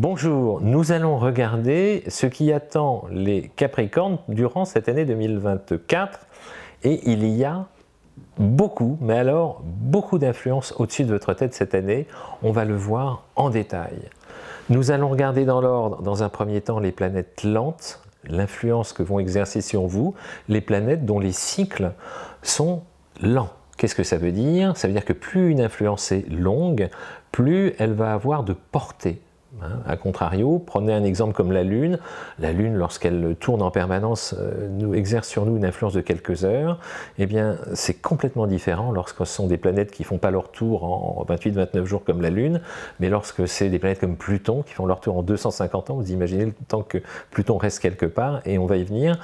Bonjour, nous allons regarder ce qui attend les Capricornes durant cette année 2024 et il y a beaucoup, mais alors beaucoup d'influences au-dessus de votre tête cette année. On va le voir en détail. Nous allons regarder dans l'ordre, dans un premier temps, les planètes lentes, l'influence que vont exercer sur vous, les planètes dont les cycles sont lents. Qu'est-ce que ça veut dire? Ça veut dire que plus une influence est longue, plus elle va avoir de portée. A contrario, prenez un exemple comme la Lune. La Lune, lorsqu'elle tourne en permanence, exerce sur nous une influence de quelques heures. Eh bien, c'est complètement différent lorsque ce sont des planètes qui ne font pas leur tour en 28-29 jours comme la Lune, mais lorsque c'est des planètes comme Pluton qui font leur tour en 250 ans. Vous imaginez le temps que Pluton reste quelque part, et on va y venir.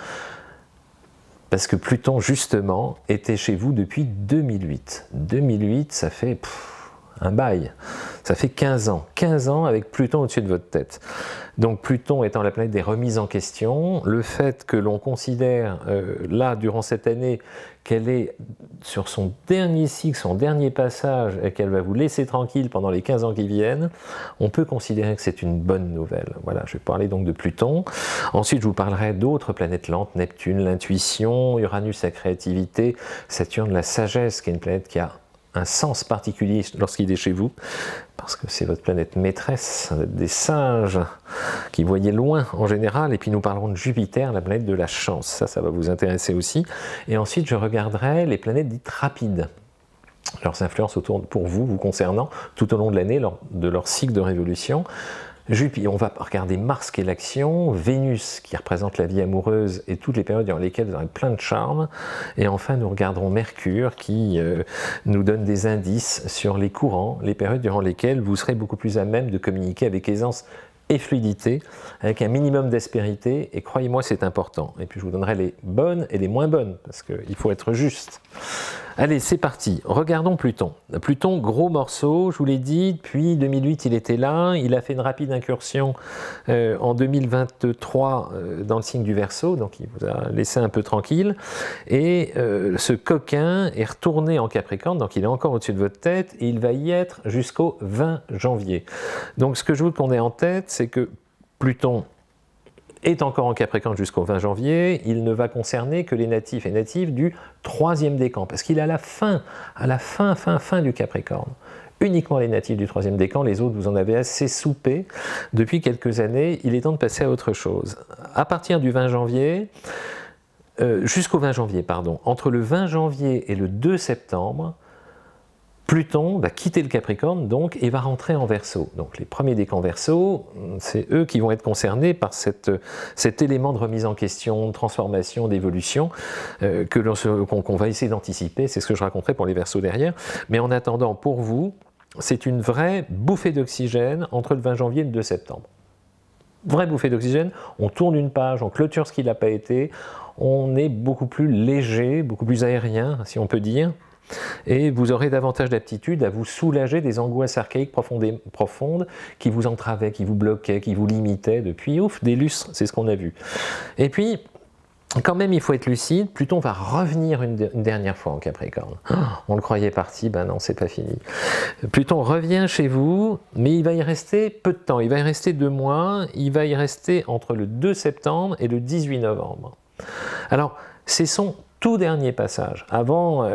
Parce que Pluton, justement, était chez vous depuis 2008. 2008, ça fait un bail. Ça fait 15 ans. 15 ans avec Pluton au-dessus de votre tête. Donc Pluton étant la planète des remises en question, le fait que l'on considère, là, durant cette année, qu'elle est sur son dernier cycle, son dernier passage, et qu'elle va vous laisser tranquille pendant les 15 ans qui viennent, on peut considérer que c'est une bonne nouvelle. Voilà, je vais parler donc de Pluton. Ensuite, je vous parlerai d'autres planètes lentes, Neptune, l'intuition, Uranus, la créativité, Saturne, la sagesse, qui est une planète qui a un sens particulier lorsqu'il est chez vous, parce que c'est votre planète maîtresse, des singes qui voyaient loin en général. Et puis nous parlerons de Jupiter, la planète de la chance. Ça va vous intéresser aussi. Et ensuite, je regarderai les planètes dites rapides, leurs influences pour vous, vous concernant, tout au long de l'année, de leur cycle de révolution. Jupiter, on va regarder Mars qui est l'action, Vénus qui représente la vie amoureuse et toutes les périodes dans lesquelles vous aurez plein de charme, et enfin nous regarderons Mercure qui nous donne des indices sur les courants, les périodes durant lesquelles vous serez beaucoup plus à même de communiquer avec aisance et fluidité, avec un minimum d'aspérité, et croyez-moi c'est important. Et puis je vous donnerai les bonnes et les moins bonnes, parce qu'il faut être juste. Allez, c'est parti, regardons Pluton. Pluton, gros morceau, je vous l'ai dit, depuis 2008 il était là, il a fait une rapide incursion en 2023 dans le signe du Verseau, donc il vous a laissé un peu tranquille, et ce coquin est retourné en Capricorne, donc il est encore au-dessus de votre tête, et il va y être jusqu'au 20 janvier. Donc ce que je veux qu'on ait en tête, c'est que Pluton est encore en Capricorne jusqu'au 20 janvier, il ne va concerner que les natifs et natives du 3e décan, parce qu'il est à la fin du Capricorne. Uniquement les natifs du 3e décan, les autres vous en avez assez soupé depuis quelques années, il est temps de passer à autre chose. À partir du 20 janvier, jusqu'au 20 janvier, pardon, entre le 20 janvier et le 2 septembre, Pluton va quitter le Capricorne donc et va rentrer en Verseau. Donc les premiers décans Verseau, c'est eux qui vont être concernés par cet élément de remise en question, de transformation, d'évolution qu'on va essayer d'anticiper. C'est ce que je raconterai pour les Verseaux derrière. Mais en attendant, pour vous, c'est une vraie bouffée d'oxygène entre le 20 janvier et le 2 septembre. Vraie bouffée d'oxygène, on tourne une page, on clôture ce qui n'a pas été, on est beaucoup plus léger, beaucoup plus aérien, si on peut dire. Et vous aurez davantage d'aptitude à vous soulager des angoisses archaïques profondes qui vous entravaient, qui vous bloquaient, qui vous limitaient depuis des lustres, c'est ce qu'on a vu. Et puis, quand même, il faut être lucide, Pluton va revenir une dernière fois en Capricorne. On le croyait parti, ben non, c'est pas fini. Pluton revient chez vous, mais il va y rester peu de temps, il va y rester 2 mois, il va y rester entre le 2 septembre et le 18 novembre. Alors, c'est son tout dernier passage, avant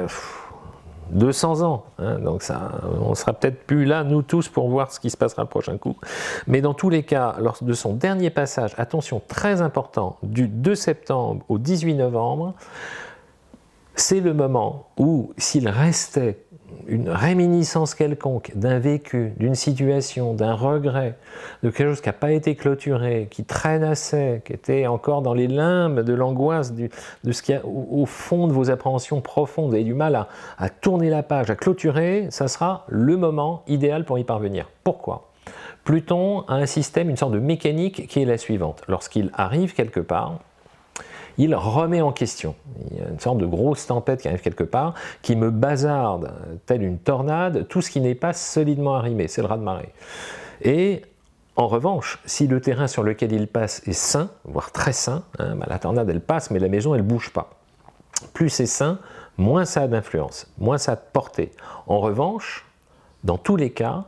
200 ans, hein, donc ça, on sera peut-être plus là, nous tous, pour voir ce qui se passera le prochain coup. Mais dans tous les cas, lors de son dernier passage, attention, très important, du 2 septembre au 18 novembre, c'est le moment où, s'il restait une réminiscence quelconque d'un vécu, d'une situation, d'un regret, de quelque chose qui n'a pas été clôturé, qui traînassait, qui était encore dans les limbes de l'angoisse, de ce qu'il y a au fond de vos appréhensions profondes, vous avez du mal à tourner la page, à clôturer, ça sera le moment idéal pour y parvenir. Pourquoi ? Pluton a un système, une sorte de mécanique qui est la suivante. Lorsqu'il arrive quelque part, il remet en question. Il y a une sorte de grosse tempête qui arrive quelque part, qui me bazarde, telle une tornade, tout ce qui n'est pas solidement arrimé, c'est le raz-de-marée. Et en revanche, si le terrain sur lequel il passe est sain, voire très sain, hein, la tornade elle passe, mais la maison elle ne bouge pas. Plus c'est sain, moins ça a d'influence, moins ça a de portée. En revanche, dans tous les cas,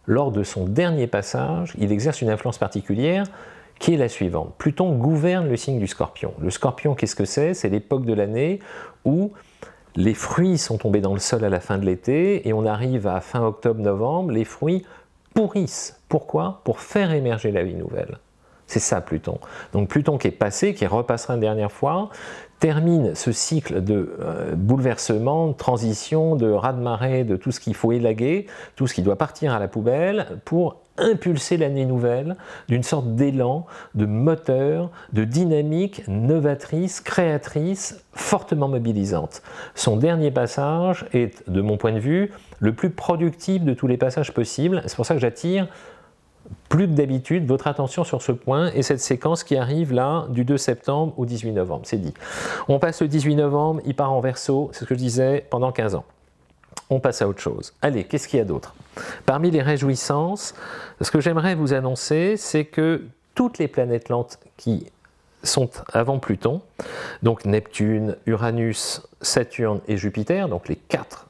lors de son dernier passage, il exerce une influence particulière qui est la suivante. Pluton gouverne le signe du Scorpion. Le Scorpion, qu'est-ce que c'est? C'est l'époque de l'année où les fruits sont tombés dans le sol à la fin de l'été et on arrive à fin octobre-novembre, les fruits pourrissent. Pourquoi? Pour faire émerger la vie nouvelle. C'est ça Pluton. Donc Pluton qui est passé, qui repassera une dernière fois, termine ce cycle de bouleversement, de transition, de raz-de-marée, de tout ce qu'il faut élaguer, tout ce qui doit partir à la poubelle pour impulser l'année nouvelle d'une sorte d'élan, de moteur, de dynamique novatrice, créatrice, fortement mobilisante. Son dernier passage est, de mon point de vue, le plus productif de tous les passages possibles. C'est pour ça que j'attire plus que d'habitude votre attention sur ce point et cette séquence qui arrive là du 2 septembre au 18 novembre, c'est dit. On passe le 18 novembre, il part en Verseau, c'est ce que je disais, pendant 15 ans. On passe à autre chose. Allez, qu'est-ce qu'il y a d'autre? Parmi les réjouissances, ce que j'aimerais vous annoncer, c'est que toutes les planètes lentes qui sont avant Pluton, donc Neptune, Uranus, Saturne et Jupiter, donc les quatre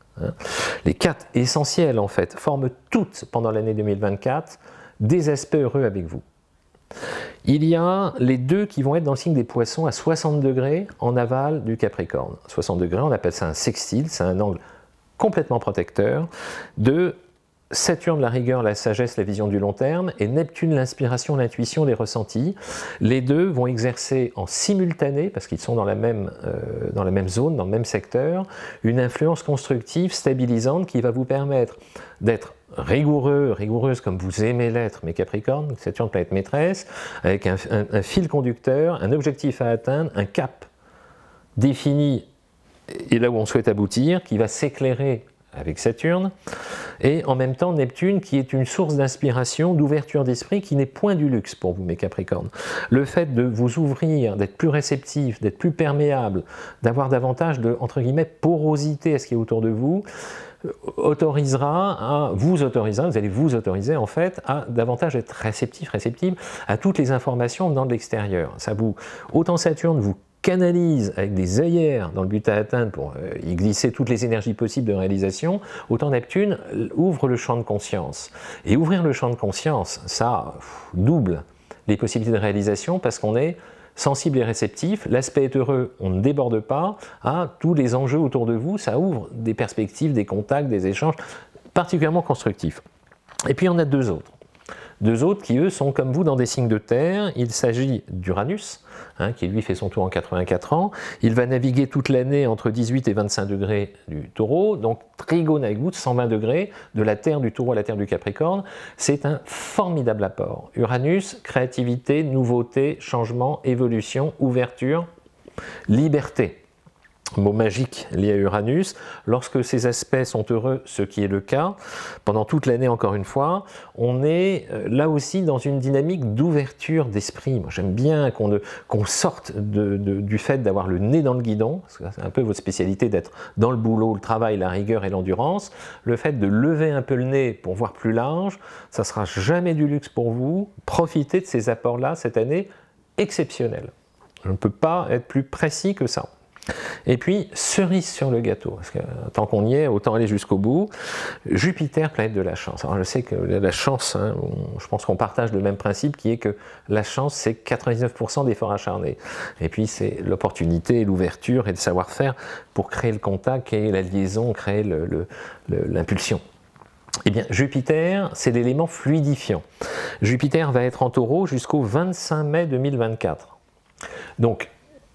essentiels en fait, forment toutes pendant l'année 2024 des aspects heureux avec vous. Il y a les deux qui vont être dans le signe des Poissons à 60 degrés en aval du Capricorne. 60 degrés, on appelle ça un sextile, c'est un angle complètement protecteur de Saturne, la rigueur, la sagesse, la vision du long terme, et Neptune, l'inspiration, l'intuition, les ressentis. Les deux vont exercer en simultané, parce qu'ils sont dans la même zone, dans le même secteur, une influence constructive, stabilisante, qui va vous permettre d'être rigoureux, rigoureuse comme vous aimez l'être, mes Capricornes, Saturne, planète maîtresse, avec un fil conducteur, un objectif à atteindre, un cap défini, et là où on souhaite aboutir, qui va s'éclairer avec Saturne, et en même temps Neptune qui est une source d'inspiration, d'ouverture d'esprit qui n'est point du luxe pour vous mes Capricornes. Le fait de vous ouvrir, d'être plus réceptif, d'être plus perméable, d'avoir davantage de, entre guillemets, porosité à ce qui est autour de vous, vous autorisera, vous allez vous autoriser en fait à davantage être réceptive à toutes les informations venant de l'extérieur. Ça vous, autant Saturne vous canalise avec des œillères dans le but à atteindre pour y glisser toutes les énergies possibles de réalisation, autant Neptune ouvre le champ de conscience. Et ouvrir le champ de conscience, ça double les possibilités de réalisation parce qu'on est sensible et réceptif, l'aspect est heureux, on ne déborde pas, à tous les enjeux autour de vous, ça ouvre des perspectives, des contacts, des échanges particulièrement constructifs. Et puis on a deux autres. Deux autres qui, eux, sont comme vous dans des signes de terre. Il s'agit d'Uranus, qui lui fait son tour en 84 ans. Il va naviguer toute l'année entre 18 et 25 degrés du Taureau, donc trigone avec vous, 120 degrés, de la terre du Taureau à la terre du Capricorne. C'est un formidable apport. Uranus, créativité, nouveauté, changement, évolution, ouverture, liberté. Mot magique lié à Uranus, lorsque ces aspects sont heureux, ce qui est le cas, pendant toute l'année encore une fois, on est là aussi dans une dynamique d'ouverture d'esprit. Moi j'aime bien qu'on sorte du fait d'avoir le nez dans le guidon, parce que c'est un peu votre spécialité d'être dans le boulot, le travail, la rigueur et l'endurance, le fait de lever un peu le nez pour voir plus large, ça ne sera jamais du luxe pour vous. Profitez de ces apports-là cette année exceptionnelle. Je ne peux pas être plus précis que ça. Et puis, cerise sur le gâteau, parce que tant qu'on y est, autant aller jusqu'au bout. Jupiter, planète de la chance. Alors je sais que la chance, je pense qu'on partage le même principe, qui est que la chance, c'est 99% d'efforts acharnés. Et puis c'est l'opportunité, l'ouverture et le savoir-faire pour créer le contact, créer la liaison, créer l'impulsion. Eh bien, Jupiter, c'est l'élément fluidifiant. Jupiter va être en Taureau jusqu'au 25 mai 2024. Donc,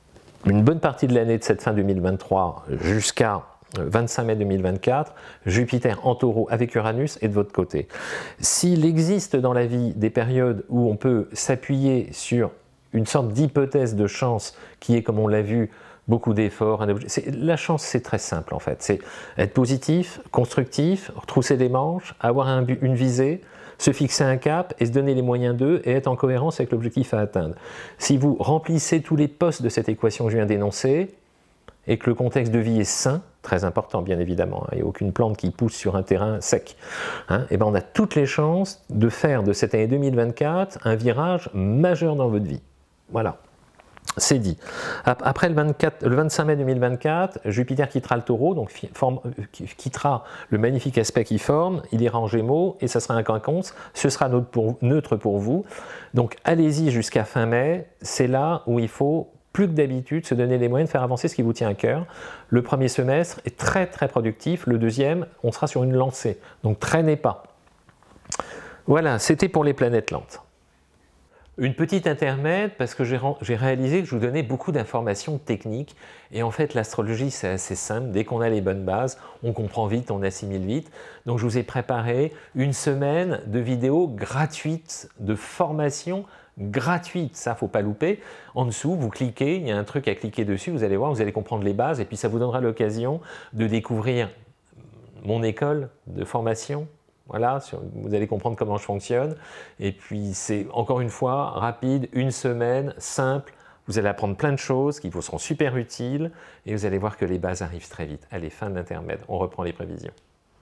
une bonne partie de l'année de cette fin 2023 jusqu'à 25 mai 2024, Jupiter en Taureau avec Uranus est de votre côté. S'il existe dans la vie des périodes où on peut s'appuyer sur une sorte d'hypothèse de chance qui est, comme on l'a vu, beaucoup d'efforts, la chance c'est très simple en fait, c'est être positif, constructif, retrousser les manches, avoir une visée, se fixer un cap et se donner les moyens d'eux et être en cohérence avec l'objectif à atteindre. Si vous remplissez tous les postes de cette équation que je viens d'énoncer et que le contexte de vie est sain, très important bien évidemment, il n'y a aucune plante qui pousse sur un terrain sec, et ben on a toutes les chances de faire de cette année 2024 un virage majeur dans votre vie. Voilà. C'est dit. Après le 25 mai 2024, Jupiter quittera le Taureau, donc quittera le magnifique aspect qu'il forme, il ira en Gémeaux et ça sera un quinconce, ce sera neutre pour vous. Donc allez-y jusqu'à fin mai, c'est là où il faut plus que d'habitude se donner les moyens de faire avancer ce qui vous tient à cœur. Le premier semestre est très très productif, le deuxième, on sera sur une lancée, donc traînez pas. Voilà, c'était pour les planètes lentes. Une petite intermède parce que j'ai réalisé que je vous donnais beaucoup d'informations techniques et en fait l'astrologie c'est assez simple, dès qu'on a les bonnes bases, on comprend vite, on assimile vite. Donc je vous ai préparé une semaine de vidéos gratuites, de formation gratuite, ça faut pas louper. En dessous vous cliquez, il y a un truc à cliquer dessus, vous allez voir, vous allez comprendre les bases et puis ça vous donnera l'occasion de découvrir mon école de formation. Voilà, vous allez comprendre comment je fonctionne. Et puis c'est encore une fois rapide, une semaine, simple. Vous allez apprendre plein de choses qui vous seront super utiles et vous allez voir que les bases arrivent très vite. Allez, fin d'intermède, on reprend les prévisions.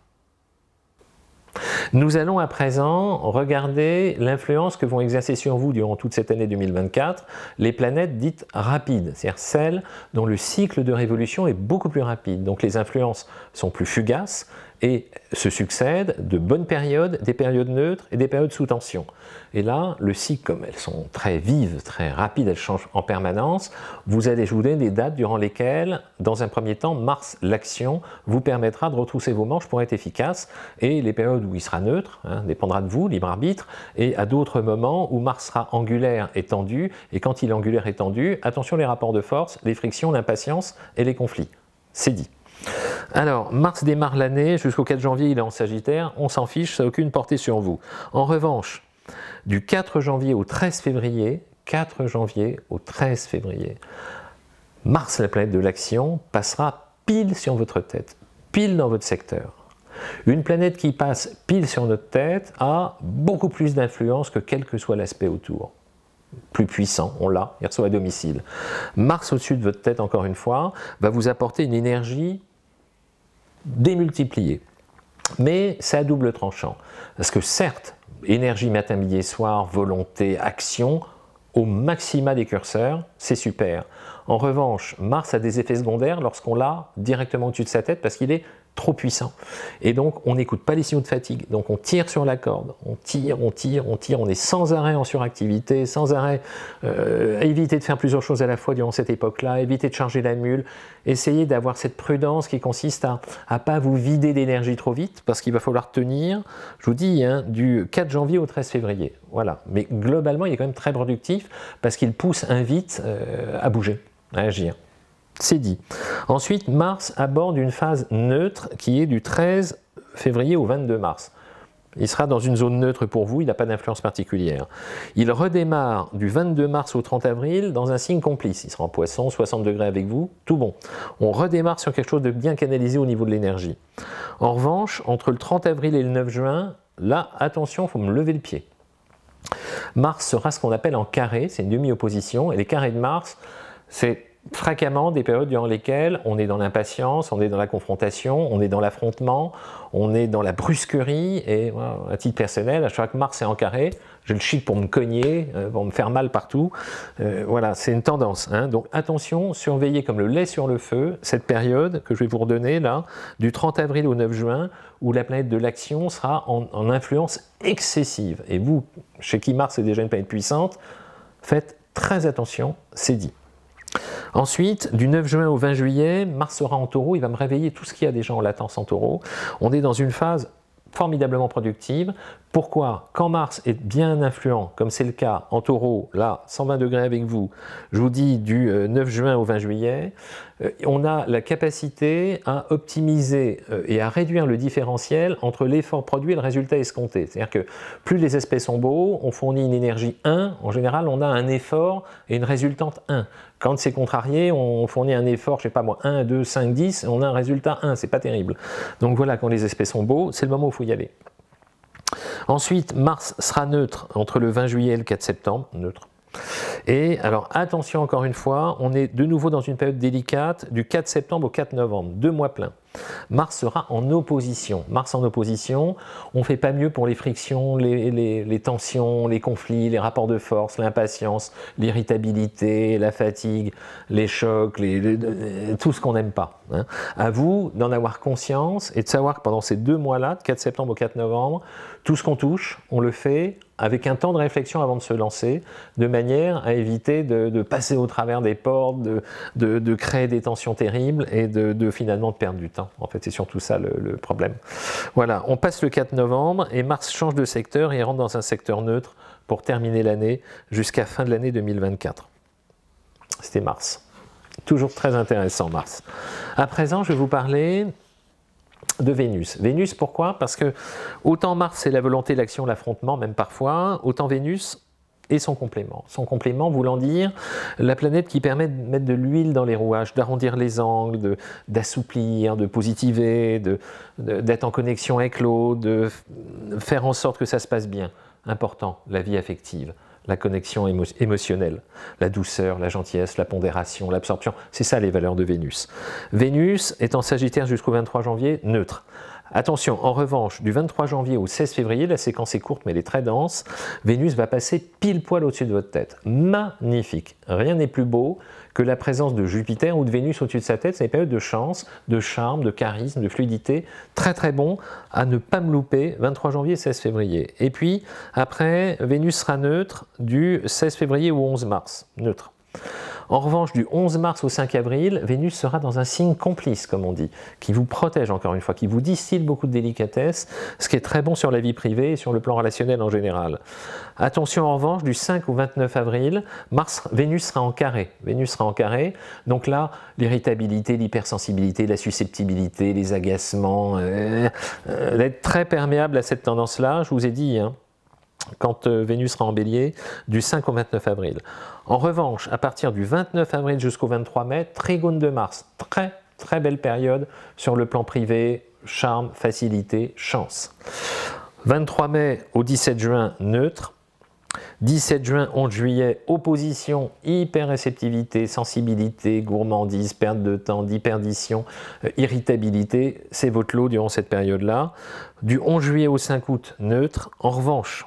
Nous allons à présent regarder l'influence que vont exercer sur vous durant toute cette année 2024 les planètes dites rapides, c'est-à-dire celles dont le cycle de révolution est beaucoup plus rapide. Donc les influences sont plus fugaces et se succèdent de bonnes périodes, des périodes neutres et des périodes sous tension. Et là, le cycle, comme elles sont très vives, très rapides, elles changent en permanence, je vous donne des dates durant lesquelles, dans un premier temps, Mars, l'action, vous permettra de retrousser vos manches pour être efficace, et les périodes où il sera neutre, dépendra de vous, libre arbitre, et à d'autres moments où Mars sera angulaire et tendu, et quand il est angulaire et tendu, attention les rapports de force, les frictions, l'impatience et les conflits. C'est dit. Alors, Mars démarre l'année, jusqu'au 4 janvier il est en Sagittaire, on s'en fiche, ça n'a aucune portée sur vous. En revanche, du 4 janvier au 13 février, Mars, la planète de l'action, passera pile sur votre tête, pile dans votre secteur. Une planète qui passe pile sur notre tête a beaucoup plus d'influence que quel que soit l'aspect autour. Plus puissant, on l'a, il reçoit à domicile. Mars au-dessus de votre tête, encore une fois, va vous apporter une énergie démultipliée. Mais c'est à double tranchant. Parce que certes, énergie matin, midi et soir, volonté, action, au maxima des curseurs, c'est super. En revanche, Mars a des effets secondaires lorsqu'on l'a directement au-dessus de sa tête parce qu'il est trop puissant. Et donc, on n'écoute pas les signaux de fatigue. Donc, on tire sur la corde, on tire, on est sans arrêt en suractivité, sans arrêt. Évitez de faire plusieurs choses à la fois durant cette époque-là, évitez de charger la mule, essayez d'avoir cette prudence qui consiste à ne pas vous vider d'énergie trop vite, parce qu'il va falloir tenir, je vous dis, du 4 janvier au 13 février. Voilà. Mais globalement, il est quand même très productif, parce qu'il pousse, invite à bouger, à agir. C'est dit. Ensuite, Mars aborde une phase neutre qui est du 13 février au 22 mars. Il sera dans une zone neutre pour vous, il n'a pas d'influence particulière. Il redémarre du 22 mars au 30 avril dans un signe complice. Il sera en Poisson, 60 degrés avec vous, tout bon. On redémarre sur quelque chose de bien canalisé au niveau de l'énergie. En revanche, entre le 30 avril et le 9 juin, là, attention, il faut me lever le pied. Mars sera ce qu'on appelle en carré, c'est une demi-opposition, et les carrés de Mars, c'est fréquemment des périodes durant lesquelles on est dans l'impatience, on est dans la confrontation, on est dans l'affrontement, on est dans la brusquerie, et voilà, à titre personnel, à chaque fois que Mars est en carré, j'ai le chic pour me cogner, pour me faire mal partout, voilà, c'est une tendance. Donc attention, surveillez comme le lait sur le feu cette période que je vais vous redonner là, du 30 avril au 9 juin, où la planète de l'action sera en influence excessive. Et vous, chez qui Mars est déjà une planète puissante, faites très attention, c'est dit. Ensuite, du 9 juin au 20 juillet, Mars sera en Taureau, il va me réveiller tout ce qu'il y a déjà en latence en Taureau. On est dans une phase formidablement productive. Pourquoi? Quand Mars est bien influent, comme c'est le cas en Taureau, là, 120 degrés avec vous, je vous dis du 9 juin au 20 juillet, on a la capacité à optimiser et à réduire le différentiel entre l'effort produit et le résultat escompté. C'est-à-dire que plus les aspects sont beaux, on fournit une énergie 1, en général on a un effort et une résultante 1. Quand c'est contrarié, on fournit un effort, je sais pas moi, 1, 2, 5, 10, on a un résultat 1, c'est pas terrible. Donc voilà, quand les aspects sont beaux, c'est le moment où il faut y aller. Ensuite, Mars sera neutre entre le 20 juillet et le 4 septembre, neutre. Et alors attention encore une fois, on est de nouveau dans une période délicate du 4 septembre au 4 novembre, 2 mois pleins. Mars sera en opposition. Mars en opposition, on ne fait pas mieux pour les frictions, les tensions, les conflits, les rapports de force, l'impatience, l'irritabilité, la fatigue, les chocs, tout ce qu'on n'aime pas. Hein. À vous d'en avoir conscience et de savoir que pendant ces 2 mois-là, de 4 septembre au 4 novembre, tout ce qu'on touche, on le fait avec un temps de réflexion avant de se lancer, de manière à éviter de passer au travers des portes, de créer des tensions terribles et finalement de perdre du temps. En fait, c'est surtout ça le problème. Voilà, on passe le 4 novembre et Mars change de secteur et rentre dans un secteur neutre pour terminer l'année jusqu'à fin de l'année 2024. C'était Mars. Toujours très intéressant, Mars. À présent, je vais vous parler de Vénus. Vénus, pourquoi? Parce que autant Mars, c'est la volonté, l'action, l'affrontement, même parfois, autant Vénus est son complément. Son complément voulant dire la planète qui permet de mettre de l'huile dans les rouages, d'arrondir les angles, d'assouplir, de positiver, d'être en connexion avec l'autre, de faire en sorte que ça se passe bien. Important, la vie affective, la connexion émotionnelle, la douceur, la gentillesse, la pondération, l'absorption. C'est ça les valeurs de Vénus. Vénus est en Sagittaire jusqu'au 23 janvier, neutre. Attention, en revanche, du 23 janvier au 16 février, la séquence est courte mais elle est très dense, Vénus va passer pile poil au-dessus de votre tête. Magnifique. Rien n'est plus beau que la présence de Jupiter ou de Vénus au-dessus de sa tête. C'est une période de chance, de charme, de charisme, de fluidité. Très très bon à ne pas me louper, 23 janvier, 16 février. Et puis, après, Vénus sera neutre du 16 février au 11 mars. Neutre. En revanche, du 11 mars au 5 avril, Vénus sera dans un signe complice, comme on dit, qui vous protège encore une fois, qui vous distille beaucoup de délicatesse, ce qui est très bon sur la vie privée et sur le plan relationnel en général. Attention en revanche, du 5 au 29 avril, Vénus sera en carré. Vénus sera en carré, donc là, l'irritabilité, l'hypersensibilité, la susceptibilité, les agacements, d'être très perméable à cette tendance-là, je vous ai dit, hein, quand Vénus sera en bélier, du 5 au 29 avril. En revanche, à partir du 29 avril jusqu'au 23 mai, trigone de Mars. Très, très belle période sur le plan privé, charme, facilité, chance. 23 mai au 17 juin, neutre. 17 juin, 11 juillet, opposition, hyper-réceptivité, sensibilité, gourmandise, perte de temps, déperdition, irritabilité. C'est votre lot durant cette période-là. Du 11 juillet au 5 août, neutre. En revanche,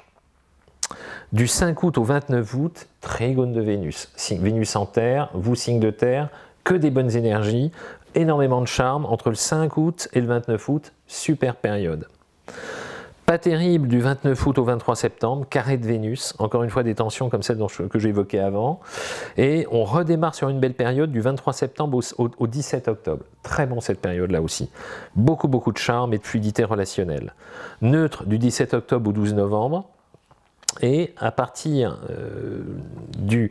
du 5 août au 29 août, trigone de Vénus. Vénus en terre, vous signe de terre, que des bonnes énergies, énormément de charme entre le 5 août et le 29 août, super période. Pas terrible du 29 août au 23 septembre, carré de Vénus, encore une fois des tensions comme celles que j'ai évoquées avant, et on redémarre sur une belle période du 23 septembre au 17 octobre. Très bon cette période-là aussi. Beaucoup de charme et de fluidité relationnelle. Neutre du 17 octobre au 12 novembre, et à partir du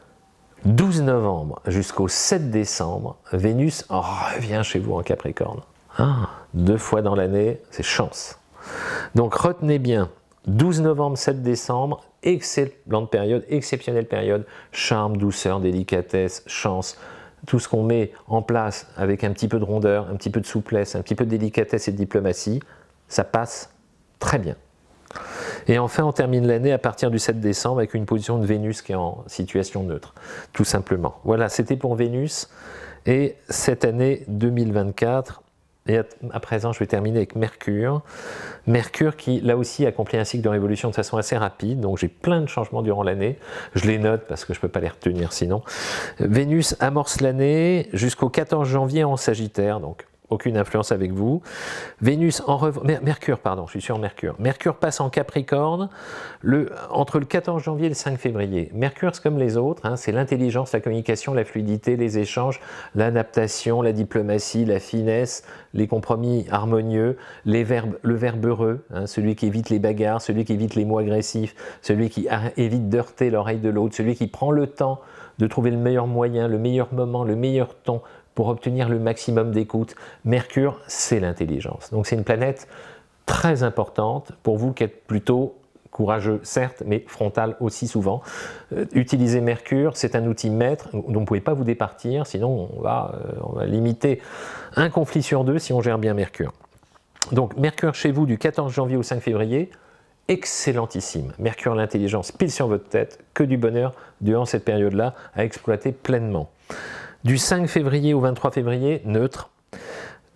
12 novembre jusqu'au 7 décembre, Vénus revient chez vous en Capricorne. 2 fois dans l'année, c'est chance. Donc retenez bien, 12 novembre, 7 décembre, excellente période, exceptionnelle période, charme, douceur, délicatesse, chance, tout ce qu'on met en place avec un petit peu de rondeur, un petit peu de souplesse, un petit peu de délicatesse et de diplomatie, ça passe très bien. Et enfin, on termine l'année à partir du 7 décembre avec une position de Vénus qui est en situation neutre, tout simplement. Voilà, c'était pour Vénus et cette année 2024. Et à présent, je vais terminer avec Mercure. Mercure qui, là aussi, accomplit un cycle de révolution de façon assez rapide. Donc, j'ai plein de changements durant l'année. Je les note parce que je ne peux pas les retenir sinon. Vénus amorce l'année jusqu'au 14 janvier en Sagittaire. Donc, aucune influence avec vous. Vénus en Mercure, pardon, je suis sur Mercure. Mercure passe en Capricorne entre le 14 janvier et le 5 février. Mercure, c'est comme les autres, hein, c'est l'intelligence, la communication, la fluidité, les échanges, l'adaptation, la diplomatie, la finesse, les compromis harmonieux, le verbe heureux, hein, celui qui évite les bagarres, celui qui évite les mots agressifs, celui qui évite d'heurter l'oreille de l'autre, celui qui prend le temps de trouver le meilleur moyen, le meilleur moment, le meilleur ton, pour obtenir le maximum d'écoute. Mercure, c'est l'intelligence. Donc c'est une planète très importante pour vous qui êtes plutôt courageux, certes, mais frontal aussi souvent. Utilisez Mercure, c'est un outil maître dont vous ne pouvez pas vous départir, sinon on va limiter un conflit sur 2 si on gère bien Mercure. Donc Mercure chez vous du 14 janvier au 5 février, excellentissime. Mercure l'intelligence pile sur votre tête, que du bonheur durant cette période-là à exploiter pleinement. Du 5 février au 23 février, neutre.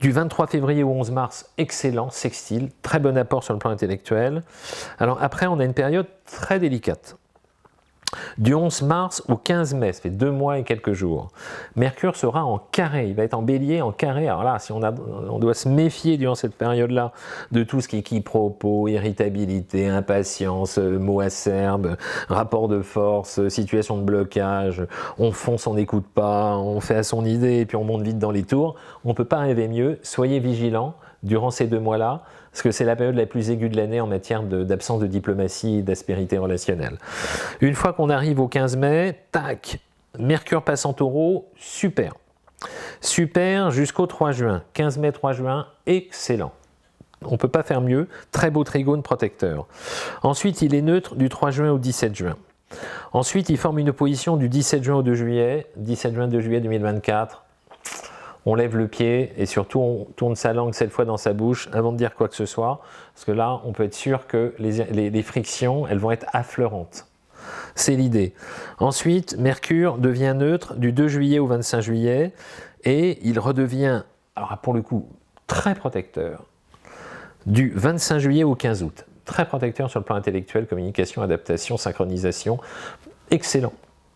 Du 23 février au 11 mars, excellent, sextile, très bon apport sur le plan intellectuel. Alors après, on a une période très délicate. Du 11 mars au 15 mai, ça fait 2 mois et quelques jours, Mercure sera en carré, il va être en bélier, en carré. Alors là, si on doit se méfier durant cette période-là de tout ce qui est quiproquo, irritabilité, impatience, mots acerbes, rapport de force, situation de blocage, on fonce, on n'écoute pas, on fait à son idée et puis on monte vite dans les tours. On ne peut pas rêver mieux, soyez vigilants durant ces 2 mois-là, parce que c'est la période la plus aiguë de l'année en matière d'absence de diplomatie et d'aspérité relationnelle. Une fois qu'on arrive au 15 mai, tac, Mercure passe en Taureau, super. Super jusqu'au 3 juin. 15 mai, 3 juin, excellent. On ne peut pas faire mieux, très beau trigone protecteur. Ensuite, il est neutre du 3 juin au 17 juin. Ensuite, il forme une opposition du 17 juin au 2 juillet, 17 juin, 2 juillet 2024. On lève le pied et surtout on tourne sa langue cette fois dans sa bouche avant de dire quoi que ce soit, parce que là on peut être sûr que les frictions elles vont être affleurantes. C'est l'idée. Ensuite, Mercure devient neutre du 2 juillet au 25 juillet et il redevient, alors pour le coup, très protecteur du 25 juillet au 15 août. Très protecteur sur le plan intellectuel, communication, adaptation, synchronisation, excellent.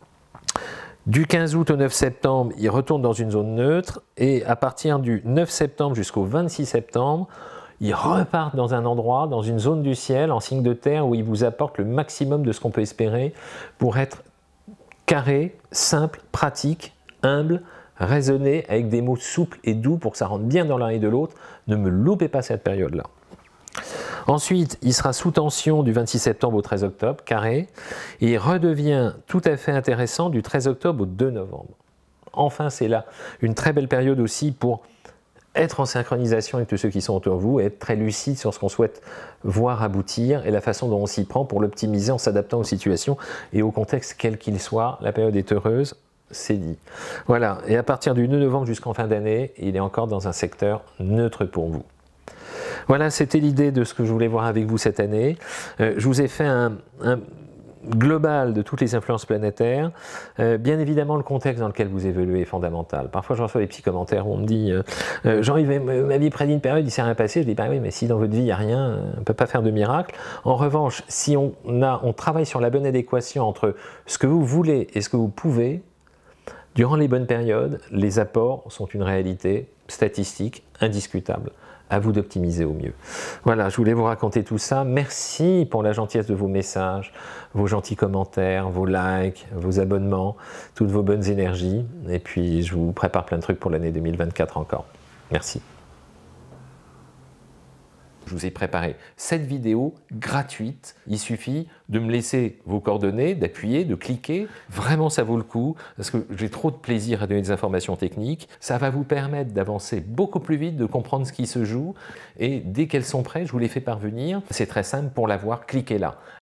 Du 15 août au 9 septembre, il retourne dans une zone neutre et à partir du 9 septembre jusqu'au 26 septembre, il repart dans un endroit, dans une zone du ciel, en signe de terre, où il vous apporte le maximum de ce qu'on peut espérer pour être carré, simple, pratique, humble, raisonné, avec des mots souples et doux pour que ça rentre bien dans l'un et de l'autre. Ne me loupez pas cette période-là. Ensuite, il sera sous tension du 26 septembre au 13 octobre, carré, et il redevient tout à fait intéressant du 13 octobre au 2 novembre. Enfin, c'est là une très belle période aussi pour être en synchronisation avec tous ceux qui sont autour de vous et être très lucide sur ce qu'on souhaite voir aboutir et la façon dont on s'y prend pour l'optimiser en s'adaptant aux situations et au contexte quel qu'il soit. La période est heureuse, c'est dit. Voilà, et à partir du 2 novembre jusqu'en fin d'année, il est encore dans un secteur neutre pour vous. Voilà, c'était l'idée de ce que je voulais voir avec vous cette année. Je vous ai fait un global de toutes les influences planétaires. Bien évidemment, le contexte dans lequel vous évoluez est fondamental. Parfois, je reçois des petits commentaires où on me dit Jean-Yves, ma vie prédit une période, il ne s'est rien passé. Je dis bah oui, mais si dans votre vie, il n'y a rien, on ne peut pas faire de miracle. En revanche, si on travaille sur la bonne adéquation entre ce que vous voulez et ce que vous pouvez, durant les bonnes périodes, les apports sont une réalité statistique indiscutable. À vous d'optimiser au mieux. Voilà, je voulais vous raconter tout ça. Merci pour la gentillesse de vos messages, vos gentils commentaires, vos likes, vos abonnements, toutes vos bonnes énergies. Et puis, je vous prépare plein de trucs pour l'année 2024 encore. Merci. Je vous ai préparé cette vidéo gratuite. Il suffit de me laisser vos coordonnées, d'appuyer, de cliquer. Vraiment, ça vaut le coup parce que j'ai trop de plaisir à donner des informations techniques. Ça va vous permettre d'avancer beaucoup plus vite, de comprendre ce qui se joue. Et dès qu'elles sont prêtes, je vous les fais parvenir. C'est très simple pour l'avoir. Cliquez là.